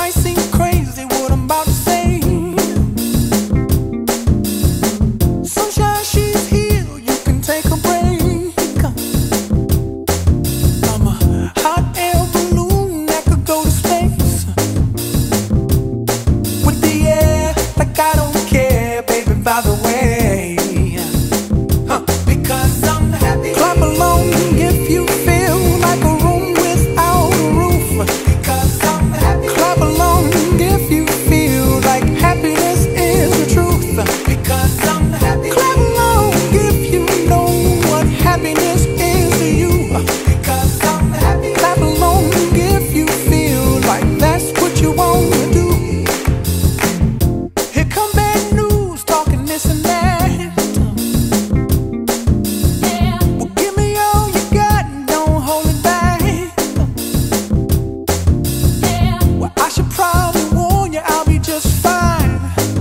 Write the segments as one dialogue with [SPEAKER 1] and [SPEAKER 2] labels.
[SPEAKER 1] might seem crazy what I'm about to say. Sunshine, she's here, you can take a break. I'm a hot air balloon that could go to space with the air, like I don't care, baby, by the way. Because I'm happy. Clap along if you feel like a room without a roof. Because I'm happy. Clap along if you feel like happiness is the truth. Because I'm happy. Clap along if you know what happiness is to you. Because I'm happy. Clap along if you feel like that's what you want to do. Here come bad news, talking this and that. Well, give me all you got and don't hold it back. Well, I should probably warn you, I'll be just fine.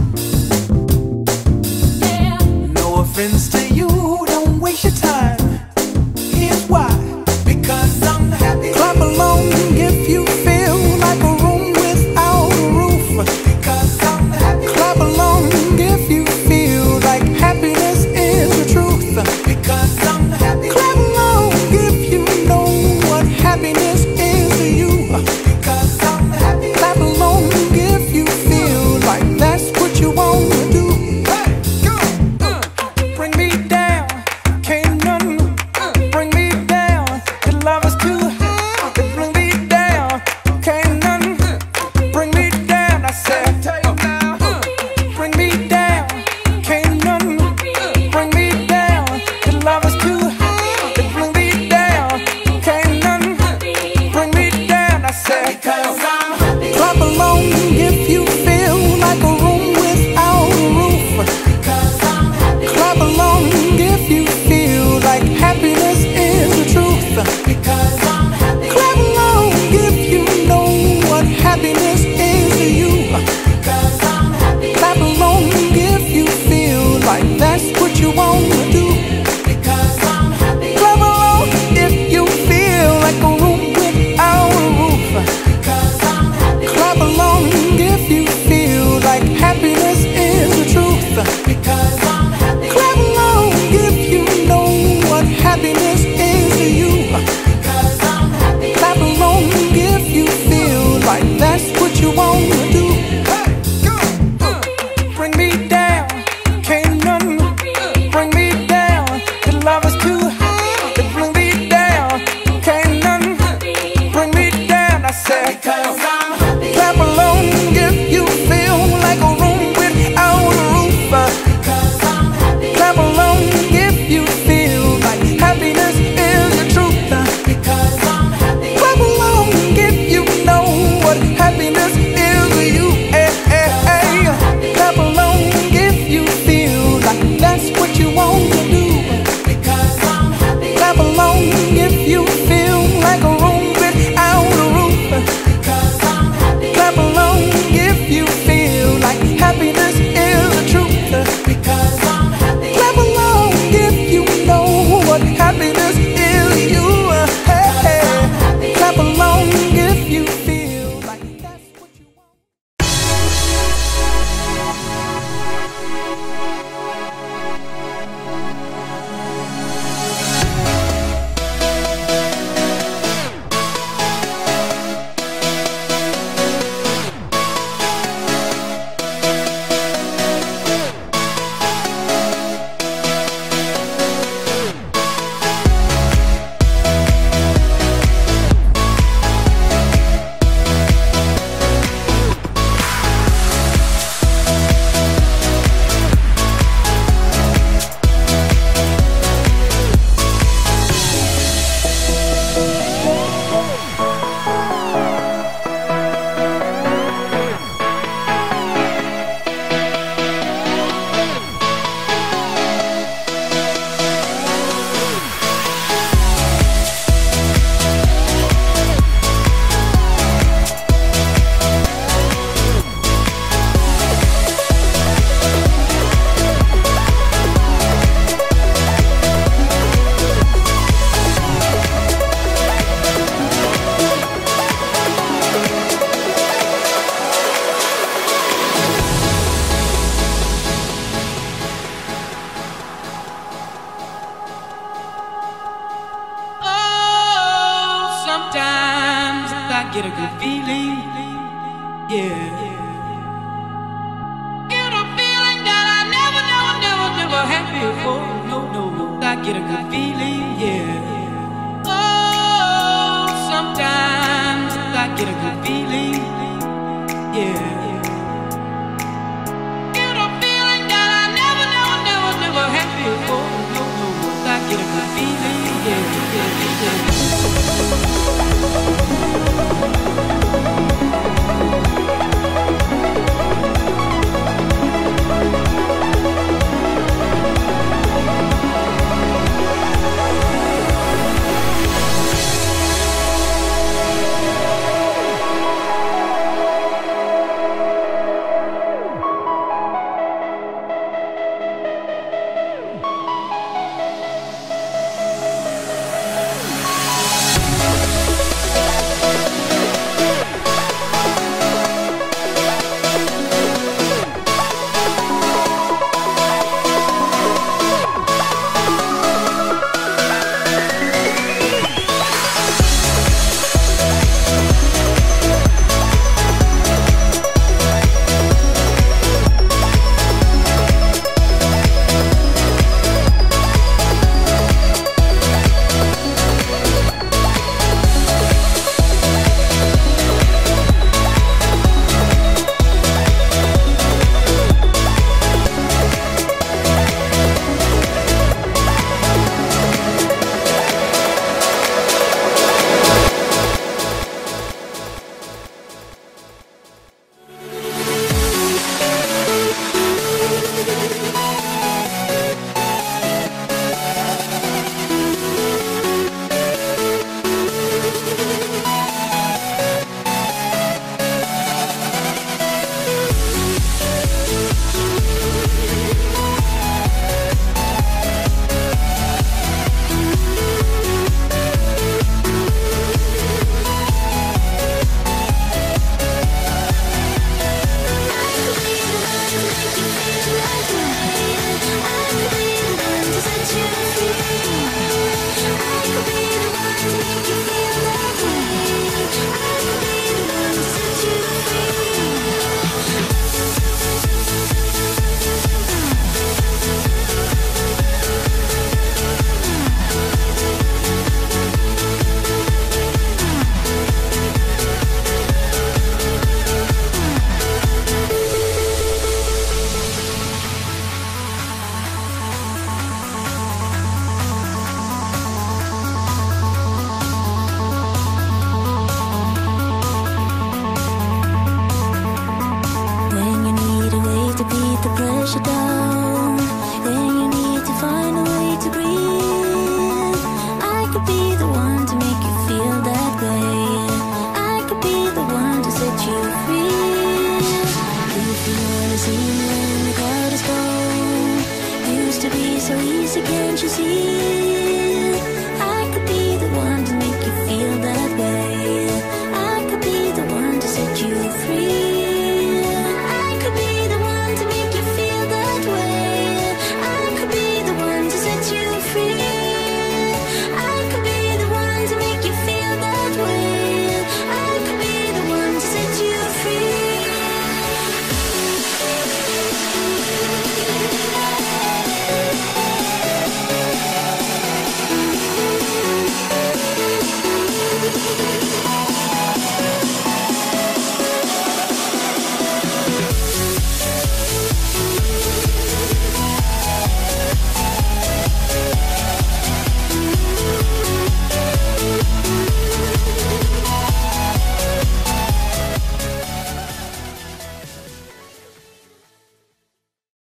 [SPEAKER 1] No offense to you, don't waste your time. Here's why. Because I'm happy. Clap along if you feel like a room without a roof. Because I'm happy. Clap along if you feel like happiness is the truth. Because I'm happy. Clap along if you know what happiness is to you. Because I'm happy. Clap along if you feel like that's what you want to do. Hey, go! Bring me down, can't none bring me down. Your love is too high to bring me down. Can't none bring me down. I said, bring me down, can't none bring me down. Your love is too high to bring me down. Can't none bring me down. I said, because I'm happy. Clap along if you feel like a room without a roof. Because I'm happy. Clap along if you feel like happiness is the truth. Because I'm happy. Clap along if you know what happiness is to you. Because I'm happy. Clap along if you feel like that's what you want to do. Because I'm happy. Clap along if you feel like a room without a roof. Because I'm happy. Clap along if you feel like happiness is the truth. Because I'm happy. Clap along if you know what happiness is to you. Because I'm happy. Clap along if you feel like that's what you want to do. Hey, go! Bring me down, can't none bring me down. Your love is too high to bring me down. Can't none bring me down. I said, because I'm happy. Clap along if you feel like a room without a roof. Because I'm happy. Clap along if you feel like happiness is the truth. Because I'm happy. Clap along if you know what happiness is to you. Hey, hey, hey. Clap along if you feel like that's what you want to do. Because I'm happy. Clap along if you feel like a room without a roof. Because I'm get a good feeling, yeah. Get a feeling that I never had before. No, I get a good feeling, yeah. Oh, sometimes I get a good feeling.